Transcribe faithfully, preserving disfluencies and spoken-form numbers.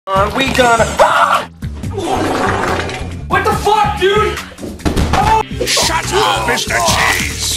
Uh, we gonna. Ah! What the fuck, dude? Oh! Shut up, Mister Cheese!